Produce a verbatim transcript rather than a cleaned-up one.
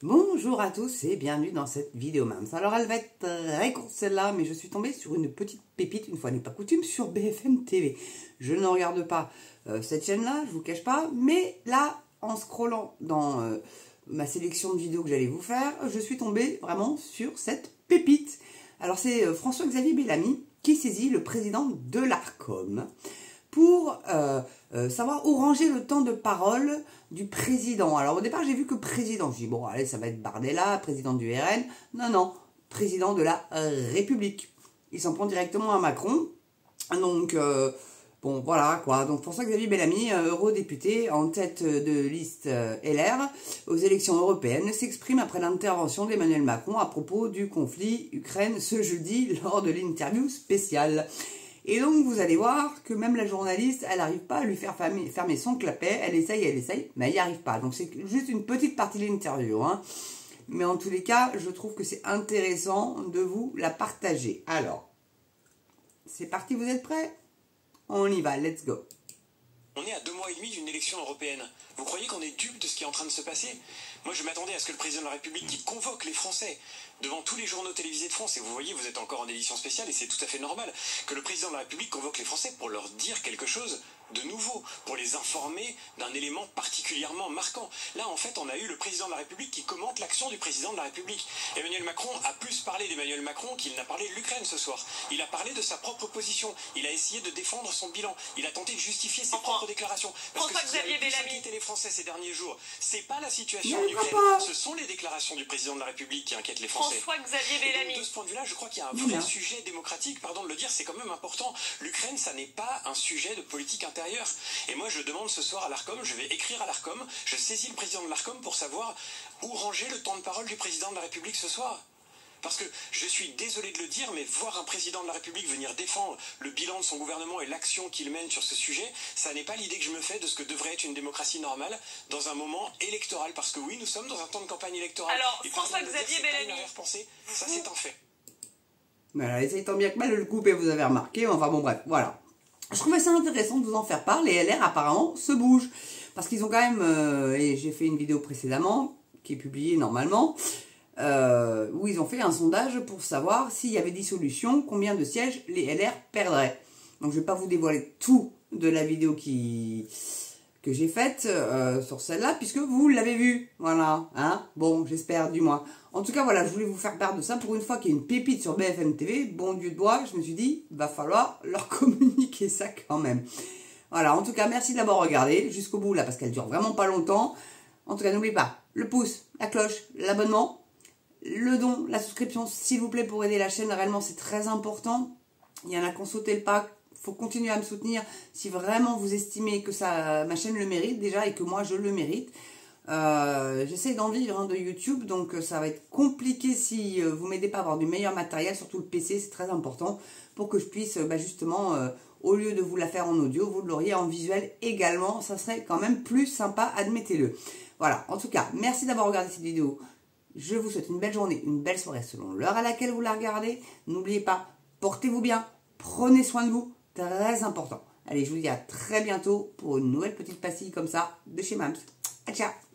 Bonjour à tous et bienvenue dans cette vidéo Mams. Alors elle va être très courte celle-là, mais je suis tombée sur une petite pépite, une fois n'est pas coutume, sur B F M T V. Je ne regarde pas euh, cette chaîne-là, je vous cache pas, mais là, en scrollant dans euh, ma sélection de vidéos que j'allais vous faire, je suis tombée vraiment sur cette pépite. Alors c'est euh, François-Xavier Bellamy qui saisit le président de l'Arcom pour euh, euh, savoir où ranger le temps de parole du président. Alors au départ j'ai vu que président, je dis bon allez ça va être Bardella, président du R N, non non, président de la République. Il s'en prend directement à Macron, donc euh, bon voilà quoi, donc François-Xavier Bellamy, euh, eurodéputé en tête de liste euh, L R aux élections européennes, s'exprime après l'intervention d'Emmanuel Macron à propos du conflit Ukraine ce jeudi lors de l'interview spéciale. Et donc, vous allez voir que même la journaliste, elle n'arrive pas à lui faire fermer son clapet. Elle essaye, elle essaye, mais elle n'y arrive pas. Donc, c'est juste une petite partie de l'interview. Hein. Mais en tous les cas, je trouve que c'est intéressant de vous la partager. Alors, c'est parti, vous êtes prêts? On y va, let's go. On est à deux mois et demi d'une élection européenne. Vous croyez qu'on est dupe de ce qui est en train de se passer? Moi, je m'attendais à ce que le président de la République qui convoque les Français devant tous les journaux télévisés de France, et vous voyez, vous êtes encore en édition spéciale, et c'est tout à fait normal, que le président de la République convoque les Français pour leur dire quelque chose de nouveau, pour les informer d'un élément particulièrement marquant. Là, en fait, on a eu le président de la République qui commente l'action du président de la République. Emmanuel Macron a plus parlé d'Emmanuel Macron qu'il n'a parlé de l'Ukraine ce soir. Il a parlé de sa propre position. Il a essayé de défendre son bilan. Il a tenté de justifier ses propres déclarations. Parce que si vous avez plus inquiété les Français ces derniers jours, c'est pas la situation en Ukraine, ce sont les déclarations du président de la République qui inquiètent les Français. François-Xavier Bellamy. De ce point de vue-là, je crois qu'il y a un vrai non. sujet démocratique, pardon de le dire, c'est quand même important. L'Ukraine, ça n'est pas un sujet de politique intérieure. Et moi, je demande ce soir à l'Arcom, je vais écrire à l'Arcom, je saisis le président de l'Arcom pour savoir où ranger le temps de parole du président de la République ce soir. Parce que je suis désolé de le dire, mais voir un président de la République venir défendre le bilan de son gouvernement et l'action qu'il mène sur ce sujet, ça n'est pas l'idée que je me fais de ce que devrait être une démocratie normale dans un moment électoral. Parce que oui, nous sommes dans un temps de campagne électorale. Alors, François-Xavier Bellamy, ça c'est un fait. Voilà, essayez tant bien que mal de le couper, vous avez remarqué. Enfin bon, bref, voilà. Je trouvais ça intéressant de vous en faire part. Les L R apparemment se bougent. Parce qu'ils ont quand même, euh, et j'ai fait une vidéo précédemment, qui est publiée normalement, euh, où ils ont fait un sondage pour savoir s'il y avait dissolution, combien de sièges les L R perdraient. Donc je ne vais pas vous dévoiler tout de la vidéo qui... que j'ai faite euh, sur celle-là, puisque vous l'avez vue, voilà, hein, bon, j'espère, du moins. En tout cas, voilà, je voulais vous faire part de ça, pour une fois qu'il y a une pépite sur B F M T V, bon Dieu de bois, je me suis dit, va falloir leur communiquer ça quand même. Voilà, en tout cas, merci de l'avoir regardé jusqu'au bout, là, parce qu'elle dure vraiment pas longtemps. En tout cas, n'oubliez pas, le pouce, la cloche, l'abonnement, le don, la souscription, s'il vous plaît, pour aider la chaîne, réellement, c'est très important. Il y en a qui ont sauté le pas. Faut continuer à me soutenir si vraiment vous estimez que ça, ma chaîne le mérite déjà et que moi je le mérite. Euh, J'essaie d'en vivre hein, de YouTube, donc ça va être compliqué si euh, vous m'aidez pas à avoir du meilleur matériel, surtout le P C, c'est très important pour que je puisse bah, justement, euh, au lieu de vous la faire en audio, vous l'auriez en visuel également, ça serait quand même plus sympa, admettez-le. Voilà, en tout cas, merci d'avoir regardé cette vidéo. Je vous souhaite une belle journée, une belle soirée selon l'heure à laquelle vous la regardez. N'oubliez pas, portez-vous bien, prenez soin de vous. Très important. Allez, je vous dis à très bientôt pour une nouvelle petite pastille comme ça de chez Mams. Ciao.